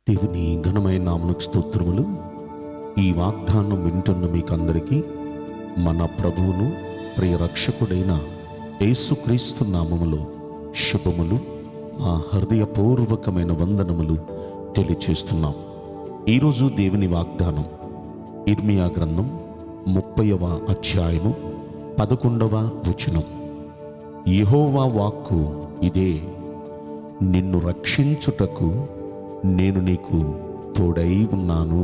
దేవుని ఘనమైన నామమునకు స్తోత్రములు. ఈ వాగ్దానం వింటున్న మీకందరికీ మన ప్రభువును ప్రియ రక్షకుడైన యేసుక్రీస్తు నామములో శుభములు, మా హృదయపూర్వకమైన వందనములు తెలియచేస్తున్నాం. ఈరోజు దేవుని వాగ్దానం ఇర్మియా గ్రంథం 30వ అధ్యాయము 11వ వచనం. యెహోవా వాక్కు ఇదే, నిన్ను రక్షించుటకు నేను నీకు తోడై ఉన్నాను.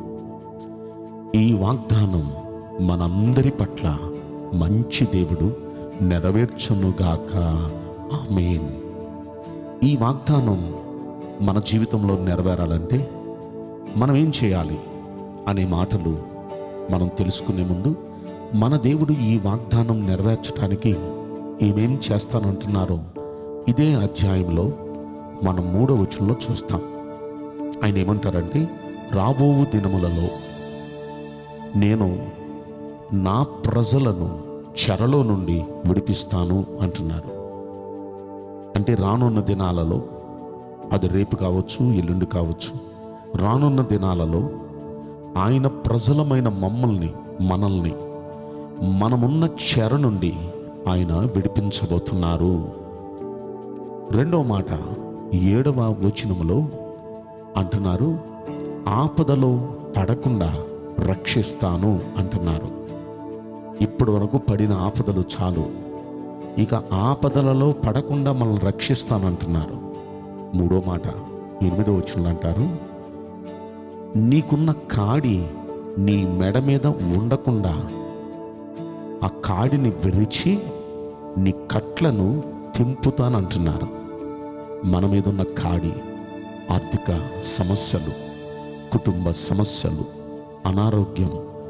ఈ వాగ్దానం మనందరి పట్ల మంచి దేవుడు నెరవేర్చునుగాక. ఆమేన్. ఈ వాగ్దానం మన జీవితంలో నెరవేరాలంటే మనం ఏం చేయాలి అనే మాటలు మనం తెలుసుకునే ముందు, మన దేవుడు ఈ వాగ్దానం నెరవేర్చడానికి ఏమేం చేస్తానంటున్నారో ఇదే అధ్యాయంలో మనం 3వ వచనంలో చూస్తాం. ఆయన ఏమంటారంటే, రాబోవు దినములలో నేను నా ప్రజలను చెరలో నుండి విడిపిస్తాను అంటున్నారు. అంటే రానున్న దినాలలో, అది రేపు కావచ్చు, ఎల్లుండి కావచ్చు, రానున్న దినాలలో ఆయన ప్రజలమైన మనల్ని మనమున్న చెర నుండి ఆయన విడిపించబోతున్నారు. రెండవ మాట 7వ వచనములో అంటున్నారు, ఆపదలో పడకుండా రక్షిస్తాను అంటున్నారు. ఇప్పటి వరకు పడిన ఆపదలు చాలు, ఇక ఆపదలలో పడకుండా మనల్ని రక్షిస్తానంటున్నారు. 3వ మాట 8వ వచనంలో అంటారు, నీకున్న కాడి నీ మెడ మీద ఉండకుండా ఆ కాడిని విరిచి నీ కట్లను తెంపుతానంటున్నారు. మన మీద ఉన్న కాడి, ఆర్థిక సమస్యలు, కుటుంబ సమస్యలు, అనారోగ్యం,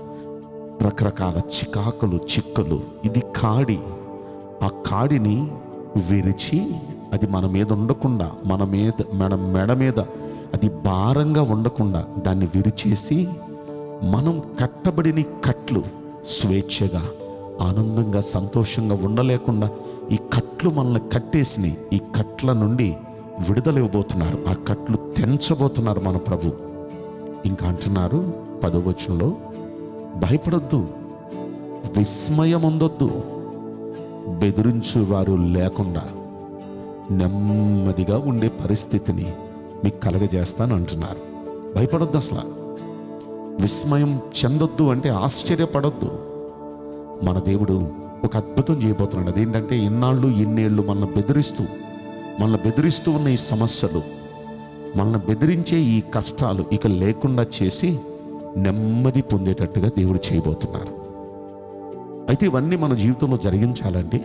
రకరకాల చిక్కులు, ఇది కాడి. ఆ కాడిని విరిచి అది మన మీద ఉండకుండా, మన మెడ మీద అది భారంగా ఉండకుండా దాన్ని విరిచేసి, మనం కట్టబడిన కట్లు స్వేచ్ఛగా, ఆనందంగా, సంతోషంగా ఉండలేకుండా ఈ కట్లు మనల్ని కట్టేసినాయి. ఈ కట్ల నుండి విడుదల ఇవ్వబోతున్నారు, ఆ కట్లు తెంచబోతున్నారు మన ప్రభు. ఇంకా అంటున్నారు 10వ వచనంలో, భయపడొద్దు, విస్మయం ఉండొద్దు, బెదిరించువారు లేకుండా నెమ్మదిగా ఉండే పరిస్థితిని మీకు కలగజేస్తాను అంటున్నారు. భయపడొద్దు, అసలు విస్మయం చెందొద్దు, అంటే ఆశ్చర్యపడొద్దు. మన దేవుడు ఒక అద్భుతం చేయబోతున్నాడు. అదేంటంటే, ఇన్నేళ్ళు మనల్ని బెదిరిస్తూ ఉన్న ఈ సమస్యలు, మనల్ని బెదిరించే ఈ కష్టాలు ఇక లేకుండా చేసి నెమ్మది పొందేటట్టుగా దేవుడు చేయబోతున్నారు. అయితే ఇవన్నీ మన జీవితంలో జరిగించాలంటే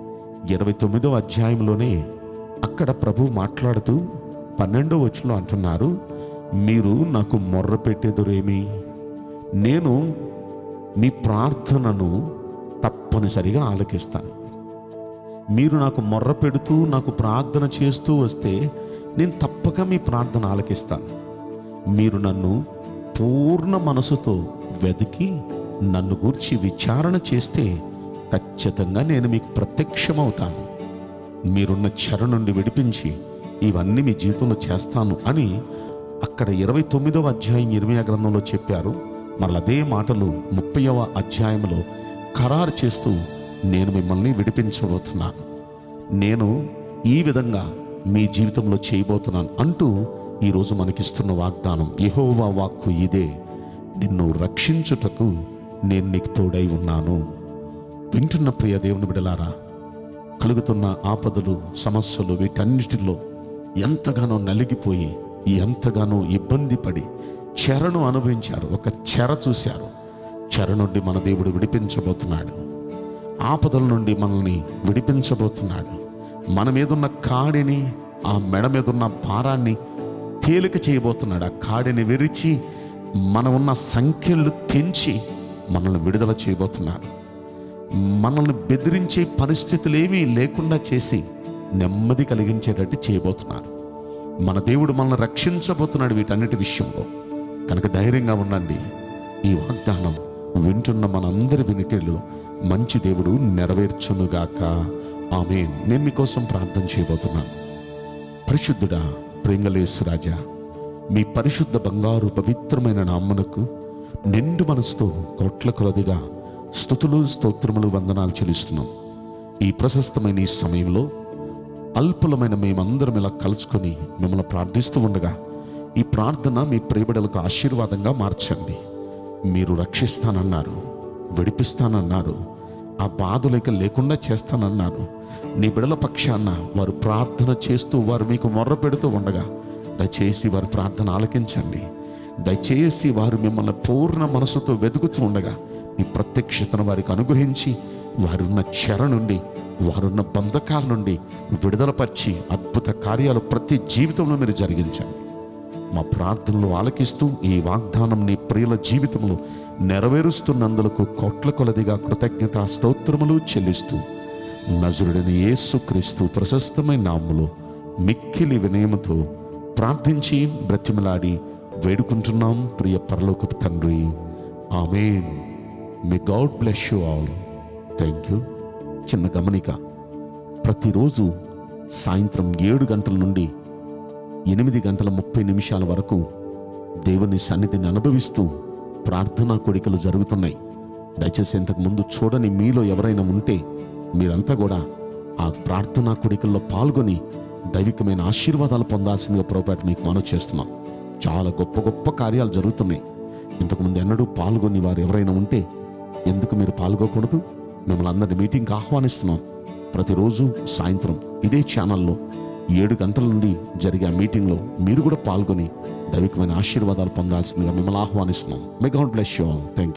29వ అధ్యాయంలోనే అక్కడ ప్రభు మాట్లాడుతూ 12వ వచనంలో అంటున్నారు, మీరు నాకు మొర్ర పెట్టేదురేమి, నేను మీ ప్రార్థనను తప్పనిసరిగా ఆలకిస్తాను. మీరు నాకు మొర్ర పెడుతూ నాకు ప్రార్థన చేస్తూ వస్తే నేను తప్పక మీ ప్రార్థన ఆలకిస్తాను. మీరు నన్ను పూర్ణ మనసుతో వెతికి నన్ను గూర్చి విచారణ చేస్తే ఖచ్చితంగా నేను మీకు ప్రత్యక్షమవుతాను. మీరున్న చెర నుండి విడిపించి ఇవన్నీ మీ జీవితంలో చేస్తాను అని అక్కడ 29వ అధ్యాయం ఇర్మియా గ్రంథంలో చెప్పారు. మళ్ళీ అదే మాటలు 30వ అధ్యాయంలో ఖరారు చేస్తూ, నేను మిమ్మల్ని విడిపించబోతున్నాను, నేను ఈ విధంగా మీ జీవితంలో చేయబోతున్నాను అంటూ ఈరోజు మనకిస్తున్న వాగ్దానం. యెహోవా వాక్కు ఇదే, నిన్ను రక్షించుటకు నేను నీకు తోడై ఉన్నాను. వింటున్న ప్రియ దేవుని బిడ్డలారా, కలుగుతున్న ఆపదలు, సమస్యలు, వీటన్నిటిలో ఎంతగానో నలిగిపోయి, ఎంతగానో ఇబ్బంది పడి చెరను అనుభవించారు. ఒక చెర చూశారు. చెర నుండి మన దేవుడు విడిపించబోతున్నాడు. ఆపదల నుండి మనల్ని విడిపించబోతున్నాడు. మన మీదున్న కాడిని, ఆ మెడ మీద ఉన్న భారాన్ని తేలిక చేయబోతున్నాడు. ఆ కాడిని విరిచి మన ఉన్న సంఖ్యలు తెంచి మనల్ని విడుదల చేయబోతున్నాడు. మనల్ని బెదిరించే పరిస్థితులు ఏమీ లేకుండా చేసి నెమ్మది కలిగించేటట్టు చేయబోతున్నారు. మన దేవుడు మనల్ని రక్షించబోతున్నాడు వీటన్నిటి విషయంలో. కనుక ధైర్యంగా ఉండండి. ఈ వాగ్దానం వింటున్న మనందరి వినికిడిలో మంచి దేవుడు నెరవేర్చునుగాక. ఆమేన్. నేను మీకోసం ప్రార్థన చేయబోతున్నాను. పరిశుద్ధుడా, ప్రేమగల యేసు రాజా, మీ పరిశుద్ధ బంగారు పవిత్రమైన నామమునకు నిండు మనసుతో కోట్ల కొలదిగా స్తుతులు స్తోత్రములు వందనాలు చెల్లిస్తున్నాం. ఈ ప్రశస్తమైన ఈ సమయంలో అల్పులమైన మేమందరం ఇలా కలుసుకొని మిమ్మల్ని ప్రార్థిస్తూ ఉండగా ఈ ప్రార్థన మీ ప్రియబిడలకు ఆశీర్వాదంగా మార్చండి. మీరు రక్షిస్తానన్నారు, విడిపిస్తానన్నారు, ఆ బాధలేక లేకుండా చేస్తానన్నారు. నీ బిడల పక్షాన వారు ప్రార్థన చేస్తూ వారు మీకు మొర్ర పెడుతూ ఉండగా దయచేసి వారి ప్రార్థన ఆలకించండి. దయచేసి వారు మిమ్మల్ని పూర్ణ మనసుతో వెతుకుతూ ఉండగా ఈ ప్రత్యక్షతను వారికి అనుగ్రహించి వారున్న చెర నుండి, వారున్న బంధకాల నుండి విడుదలపరిచి అద్భుత కార్యాలు ప్రతి జీవితంలో మీరు జరిగించండి. మా ప్రార్థనలు ఆలకిస్తూ ఈ వాగ్దానం నీ ప్రియుల జీవితంలో నెరవేరుస్తున్నందులకు కోట్ల కొలదిగా కృతజ్ఞత స్తోత్రములు చెల్లిస్తూ నజరుడైన యేసుక్రీస్తు ప్రశస్తమైన నామములో మిక్కిలి వినయముతో ప్రార్థించి బ్రతిమలాడి వేడుకుంటున్నాం ప్రియ పరలోకపు తండ్రి. Amen. May God bless you all. Thank you. చిన్న గమనిక, ప్రతిరోజు సాయంత్రం 7 గంటల నుండి 8:30 వరకు దేవుని సన్నిధిని అనుభవిస్తూ ప్రార్థనా కోడికలు జరుగుతున్నాయి. దయచేసి ఇంతకు ముందు చూడని మీలో ఎవరైనా ఉంటే మీరంతా కూడా ఆ ప్రార్థనా కోడికల్లో పాల్గొని దైవికమైన ఆశీర్వాదాలు పొందాల్సిందిగా ప్రభుపేట మీకు మనవి చేస్తున్నాం. చాలా గొప్ప గొప్ప కార్యాలు జరుగుతున్నాయి. ఇంతకుముందు ఎన్నడూ పాల్గొని వారు ఎవరైనా ఉంటే ఎందుకు మీరు పాల్గొకూడదు? మిమ్మల్ని అందరినీ మీటింగ్కి ఆహ్వానిస్తున్నాం. ప్రతిరోజు సాయంత్రం ఇదే ఛానల్లో 7 గంటల నుండి జరిగే ఆ మీటింగ్లో మీరు కూడా పాల్గొని దైవికమైన ఆశీర్వాదాలు పొందాల్సిందిగా మిమ్మల్ని ఆహ్వానిస్తున్నాం. May God bless you all. Thank you.